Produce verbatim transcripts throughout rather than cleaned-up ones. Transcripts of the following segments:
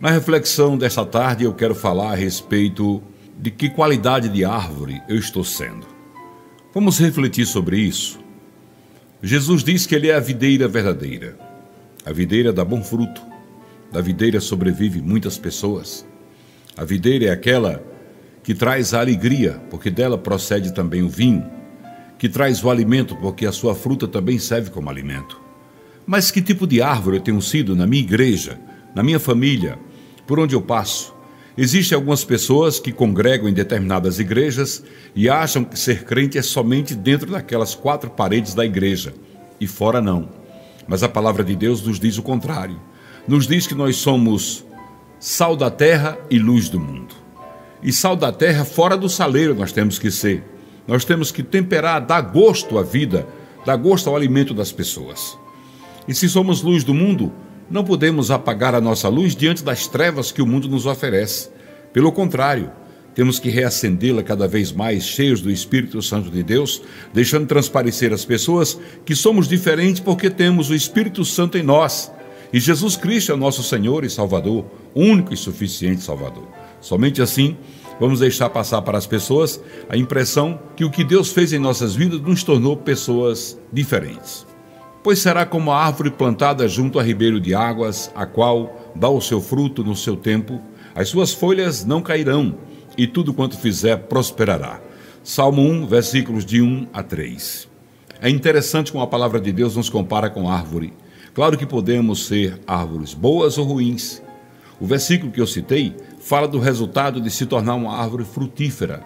Na reflexão desta tarde eu quero falar a respeito de que qualidade de árvore eu estou sendo. Vamos refletir sobre isso. Jesus diz que ele é a videira verdadeira. A videira dá bom fruto. Da videira sobrevive muitas pessoas. A videira é aquela que traz a alegria, porque dela procede também o vinho, que traz o alimento, porque a sua fruta também serve como alimento. Mas que tipo de árvore eu tenho sido na minha igreja, na minha família, por onde eu passo? Existem algumas pessoas que congregam em determinadas igrejas e acham que ser crente é somente dentro daquelas quatro paredes da igreja, e fora não. Mas a palavra de Deus nos diz o contrário. Nos diz que nós somos sal da terra e luz do mundo. E sal da terra, fora do saleiro nós temos que ser. Nós temos que temperar, dar gosto à vida, dar gosto ao alimento das pessoas. E se somos luz do mundo, não podemos apagar a nossa luz diante das trevas que o mundo nos oferece. Pelo contrário, temos que reacendê-la cada vez mais, cheios do Espírito Santo de Deus, deixando transparecer às pessoas que somos diferentes porque temos o Espírito Santo em nós. E Jesus Cristo é o nosso Senhor e Salvador, único e suficiente Salvador. Somente assim, vamos deixar passar para as pessoas a impressão que o que Deus fez em nossas vidas nos tornou pessoas diferentes. Pois será como a árvore plantada junto a ribeiro de águas, a qual dá o seu fruto no seu tempo, as suas folhas não cairão, e tudo quanto fizer prosperará. Salmo um, versículos de um a três. É interessante como a palavra de Deus nos compara com árvore. Claro que podemos ser árvores boas ou ruins. O versículo que eu citei fala do resultado de se tornar uma árvore frutífera.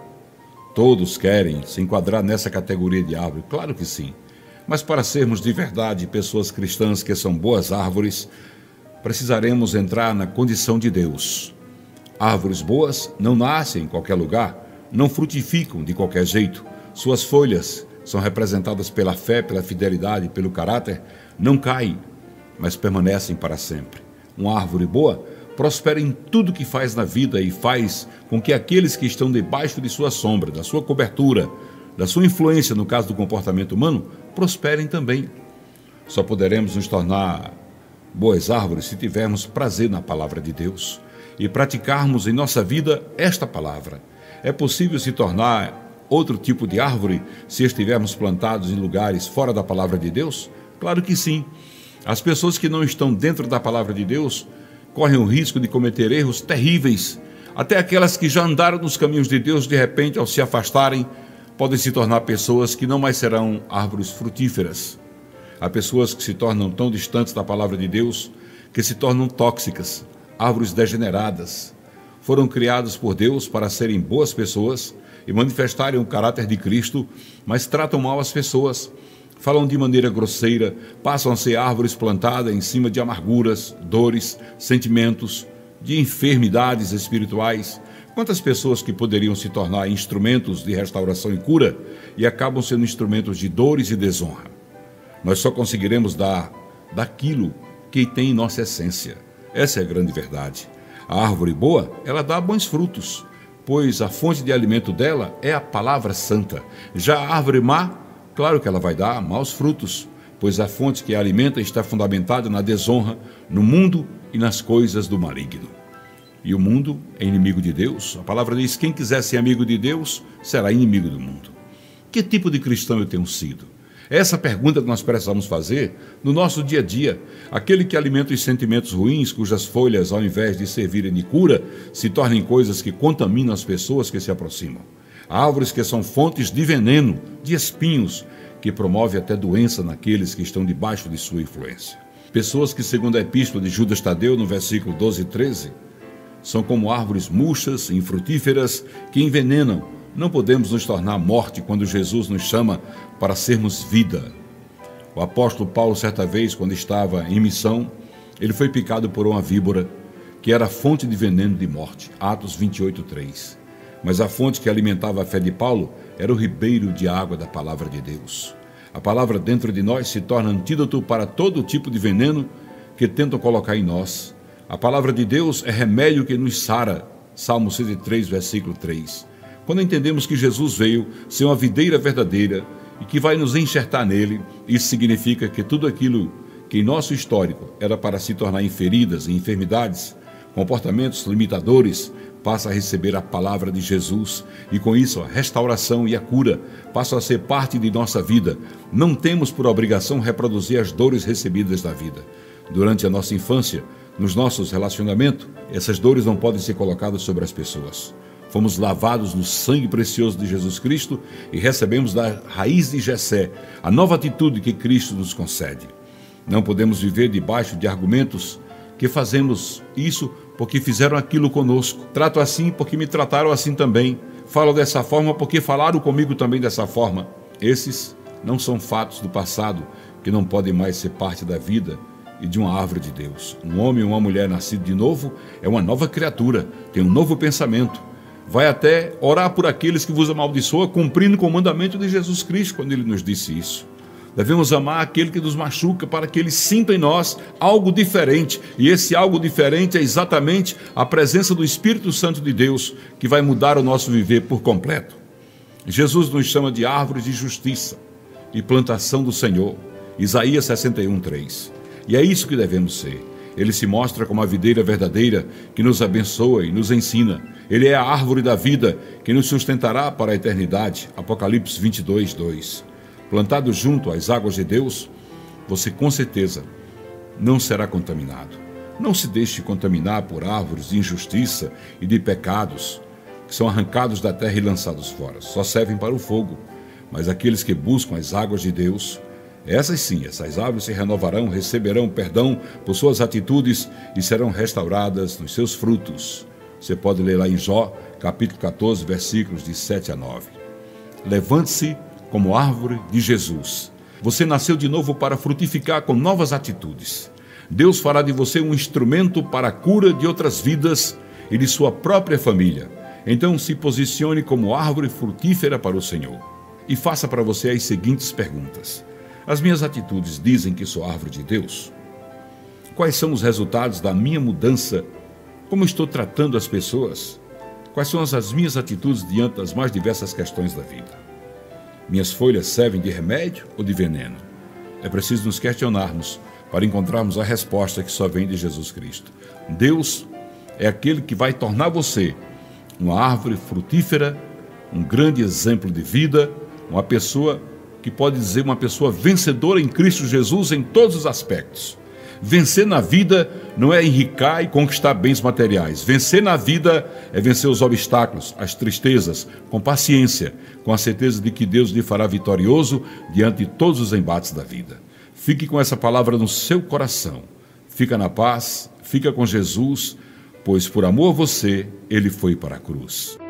Todos querem se enquadrar nessa categoria de árvore, claro que sim. Mas para sermos de verdade pessoas cristãs que são boas árvores, precisaremos entrar na condição de Deus. Árvores boas não nascem em qualquer lugar, não frutificam de qualquer jeito. Suas folhas são representadas pela fé, pela fidelidade, pelo caráter, não caem, mas permanecem para sempre. Uma árvore boa prospera em tudo que faz na vida e faz com que aqueles que estão debaixo de sua sombra, da sua cobertura, da sua influência, no caso do comportamento humano, prosperem também. Só poderemos nos tornar boas árvores se tivermos prazer na palavra de Deus e praticarmos em nossa vida esta palavra. É possível se tornar outro tipo de árvore se estivermos plantados em lugares fora da palavra de Deus? Claro que sim. As pessoas que não estão dentro da palavra de Deus correm o risco de cometer erros terríveis. Até aquelas que já andaram nos caminhos de Deus, de repente, ao se afastarem, podem se tornar pessoas que não mais serão árvores frutíferas. Há pessoas que se tornam tão distantes da palavra de Deus que se tornam tóxicas, árvores degeneradas. Foram criados por Deus para serem boas pessoas e manifestarem o caráter de Cristo, mas tratam mal as pessoas, falam de maneira grosseira, passam a ser árvores plantadas em cima de amarguras, dores, sentimentos, de enfermidades espirituais. Quantas pessoas que poderiam se tornar instrumentos de restauração e cura e acabam sendo instrumentos de dores e desonra. Nós só conseguiremos dar daquilo que tem em nossa essência. Essa é a grande verdade. A árvore boa, ela dá bons frutos, pois a fonte de alimento dela é a palavra santa. Já a árvore má, claro que ela vai dar maus frutos, pois a fonte que a alimenta está fundamentada na desonra, no mundo e nas coisas do maligno. E o mundo é inimigo de Deus. A palavra diz: quem quiser ser amigo de Deus, será inimigo do mundo. Que tipo de cristão eu tenho sido? Essa é a pergunta que nós precisamos fazer no nosso dia a dia. Aquele que alimenta os sentimentos ruins, cujas folhas, ao invés de servirem de cura, se tornem coisas que contaminam as pessoas que se aproximam. Árvores que são fontes de veneno, de espinhos, que promove até doença naqueles que estão debaixo de sua influência. Pessoas que, segundo a epístola de Judas Tadeu, no versículo doze e treze, são como árvores murchas, infrutíferas, que envenenam. Não podemos nos tornar morte quando Jesus nos chama para sermos vida. O apóstolo Paulo, certa vez, quando estava em missão, ele foi picado por uma víbora, que era fonte de veneno de morte. Atos vinte e oito, três. Mas a fonte que alimentava a fé de Paulo era o ribeiro de água da palavra de Deus. A palavra dentro de nós se torna antídoto para todo tipo de veneno que tentam colocar em nós. A palavra de Deus é remédio que nos sara. Salmo cento e três, versículo três. Quando entendemos que Jesus veio ser uma videira verdadeira e que vai nos enxertar nele, isso significa que tudo aquilo que em nosso histórico era para se tornar em feridas e enfermidades, comportamentos limitadores, passa a receber a palavra de Jesus e com isso a restauração e a cura passam a ser parte de nossa vida. Não temos por obrigação reproduzir as dores recebidas da vida. Durante a nossa infância, nos nossos relacionamentos, essas dores não podem ser colocadas sobre as pessoas. Fomos lavados no sangue precioso de Jesus Cristo e recebemos da raiz de Jessé a nova atitude que Cristo nos concede. Não podemos viver debaixo de argumentos que fazemos isso porque fizeram aquilo conosco. Trato assim porque me trataram assim também. Falo dessa forma porque falaram comigo também dessa forma. Esses não são fatos do passado que não podem mais ser parte da vida e de uma árvore de Deus. Um homem ou uma mulher nascido de novo é uma nova criatura, tem um novo pensamento. Vai até orar por aqueles que vos amaldiçoam, cumprindo o mandamento de Jesus Cristo quando ele nos disse isso. Devemos amar aquele que nos machuca para que ele sinta em nós algo diferente. E esse algo diferente é exatamente a presença do Espírito Santo de Deus que vai mudar o nosso viver por completo. Jesus nos chama de árvores de justiça e plantação do Senhor. Isaías sessenta e um, três. E é isso que devemos ser. Ele se mostra como a videira verdadeira que nos abençoa e nos ensina. Ele é a árvore da vida que nos sustentará para a eternidade. Apocalipse vinte e dois, dois. Plantado junto às águas de Deus, você com certeza não será contaminado. Não se deixe contaminar por árvores de injustiça e de pecados que são arrancados da terra e lançados fora. Só servem para o fogo. Mas aqueles que buscam as águas de Deus, essas sim, essas árvores se renovarão, receberão perdão por suas atitudes e serão restauradas nos seus frutos. Você pode ler lá em Jó, capítulo quatorze, versículos de sete a nove. Levante-se como árvore de Jesus. Você nasceu de novo para frutificar com novas atitudes. Deus fará de você um instrumento para a cura de outras vidas e de sua própria família. Então se posicione como árvore frutífera para o Senhor. E faça para você as seguintes perguntas. As minhas atitudes dizem que sou árvore de Deus? Quais são os resultados da minha mudança? Como estou tratando as pessoas? Quais são as minhas atitudes diante das mais diversas questões da vida? Minhas folhas servem de remédio ou de veneno? É preciso nos questionarmos para encontrarmos a resposta que só vem de Jesus Cristo. Deus é aquele que vai tornar você uma árvore frutífera, um grande exemplo de vida, uma pessoa que pode dizer uma pessoa vencedora em Cristo Jesus em todos os aspectos. Vencer na vida não é enricar e conquistar bens materiais. Vencer na vida é vencer os obstáculos, as tristezas, com paciência, com a certeza de que Deus lhe fará vitorioso diante de todos os embates da vida. Fique com essa palavra no seu coração. Fica na paz, fica com Jesus, pois por amor a você, ele foi para a cruz.